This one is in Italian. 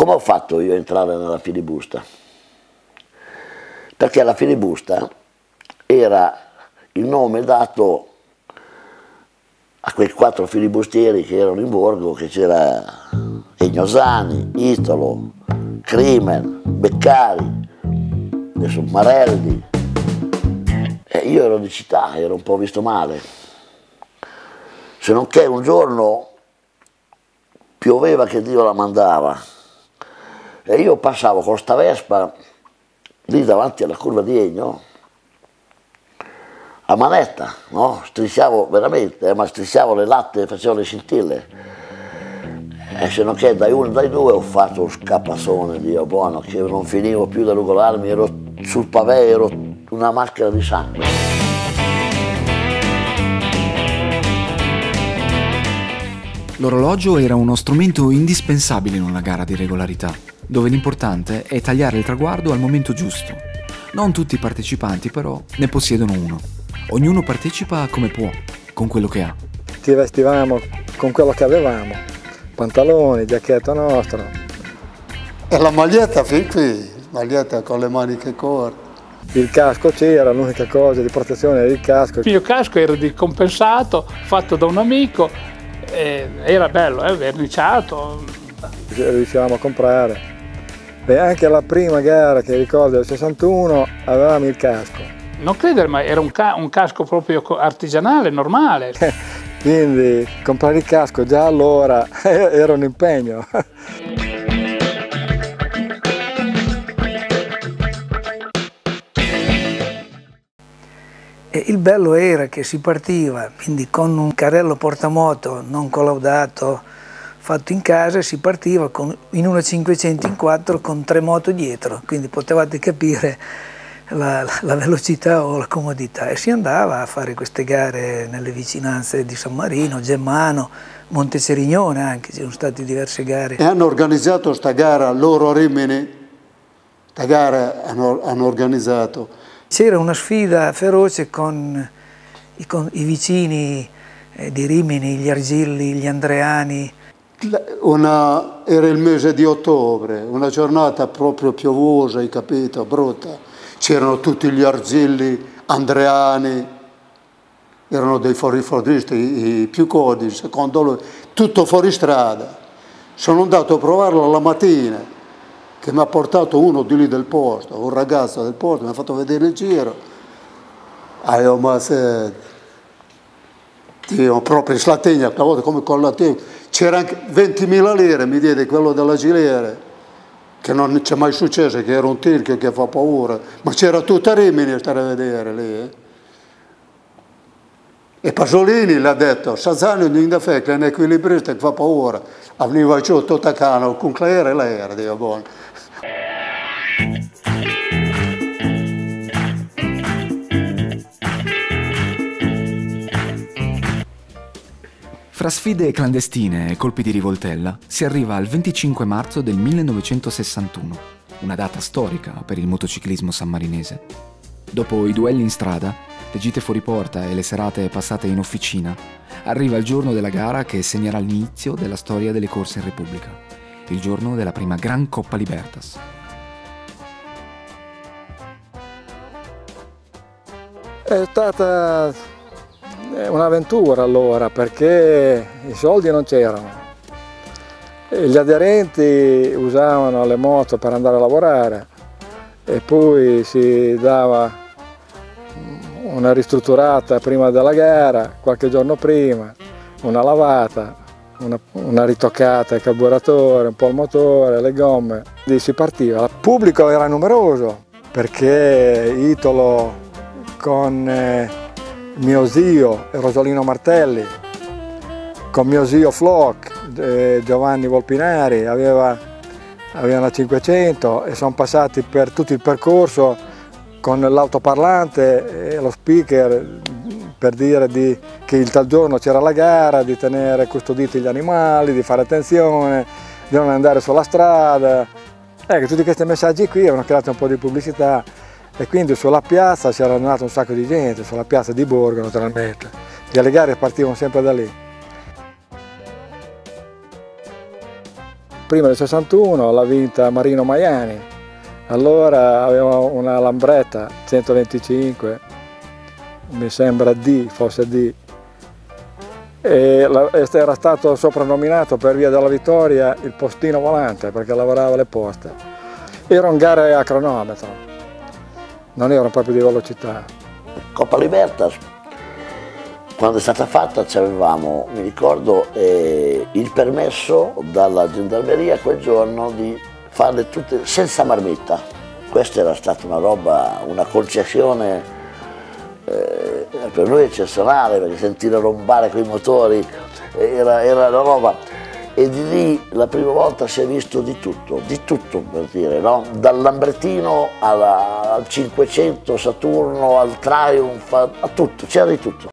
Come ho fatto io a entrare nella filibusta? Perché la filibusta era il nome dato a quei 4 filibustieri che erano in borgo, che c'era Egnosani, Italo, Crimen, Beccari, adesso Marelli. E io ero di città, ero un po' visto male. Se non che un giorno pioveva che Dio la mandava e io passavo con sta Vespa lì davanti alla curva di Egno a manetta, no? Strisciavo veramente, ma strisciavo le latte e facevo le scintille. E se non che dai uno e dai due ho fatto un scappasone, Dio buono, che non finivo più da rugolarmi, ero sul pavé, ero una maschera di sangue. L'orologio era uno strumento indispensabile in una gara di regolarità, dove l'importante è tagliare il traguardo al momento giusto. Non tutti i partecipanti però ne possiedono uno. Ognuno partecipa come può, con quello che ha. Ci vestivamo con quello che avevamo, pantaloni, giacchetta nostra. E la maglietta fin qui, maglietta con le maniche corte. Il casco c'era, l'unica cosa di protezione era il casco. Il mio casco era di compensato, fatto da un amico, era bello, verniciato. Riuscivamo a comprare. E anche la prima gara che ricordo del 61 avevamo il casco. Non credere, ma era un casco proprio artigianale, normale. Quindi comprare il casco già allora era un impegno. E il bello era che si partiva, quindi con un carrello portamoto non collaudato, fatto in casa, si partiva in una 500 in 4 con 3 moto dietro, quindi potevate capire la velocità o la comodità, e si andava a fare queste gare nelle vicinanze di San Marino, Gemmano, Monte Cerignone anche, ci sono state diverse gare. E hanno organizzato sta gara loro a Rimini, sta gara hanno organizzato. C'era una sfida feroce con i vicini di Rimini, gli Argilli, gli Andreani. Era il mese di ottobre, una giornata proprio piovosa, hai capito, brutta. C'erano tutti gli Argilli, Andreani, erano dei fuoristradisti, i più codi, secondo lui, tutto fuori strada. Sono andato a provarlo la mattina, che mi ha portato uno di lì del posto, un ragazzo del posto, mi ha fatto vedere il giro. Io, ma se... Dio, proprio in Slategna, come con la T, c'era anche 20.000 lire, mi diede quello della Giliere, che non c'è mai successo, che era un tirchio che fa paura, ma c'era tutta Rimini a stare a vedere lì. E Pasolini l'ha detto, Sazzani non da fe, che è un equilibrista che fa paura, veniva giù tutta cana, con Claire e lei era, Dio buono. Fra sfide clandestine e colpi di rivoltella si arriva al 25 marzo del 1961, una data storica per il motociclismo sammarinese. Dopo i duelli in strada, le gite fuori porta e le serate passate in officina, arriva il giorno della gara che segnerà l'inizio della storia delle corse in Repubblica, il giorno della prima Gran Coppa Libertas. È stata un'avventura allora, perché i soldi non c'erano. Gli aderenti usavano le moto per andare a lavorare e poi si dava una ristrutturata prima della gara, qualche giorno prima, una lavata, una ritoccata al carburatore, un po' il motore, le gomme. E si partiva. Il pubblico era numeroso perché Italo con mio zio Rosolino Martelli, con mio zio Flock, Giovanni Volpinari, aveva una 500 e sono passati per tutto il percorso con l'autoparlante e lo speaker per dire che il tal giorno c'era la gara, di tenere custoditi gli animali, di fare attenzione, di non andare sulla strada. Tutti questi messaggi qui avevano creato un po' di pubblicità. E quindi sulla piazza si era andato un sacco di gente, sulla piazza di Borgo naturalmente. Le gare partivano sempre da lì. prima del 61 l'ha vinta Marino Maiani, allora aveva una Lambretta 125, mi sembra D, forse D, e era stato soprannominato per via della vittoria il postino volante perché lavorava alle poste. Erano gare a cronometro, non erano proprio di velocità. Coppa Libertas, quando è stata fatta avevamo, mi ricordo, il permesso dalla gendarmeria quel giorno di farle tutte senza marmitta. Questa era stata una roba, una concessione per noi eccezionale, perché sentire rombare quei motori era una roba. E di lì la prima volta si è visto di tutto per dire, no? Dal Lambrettino al 500 Saturno, al Triumph, a tutto, c'era di tutto.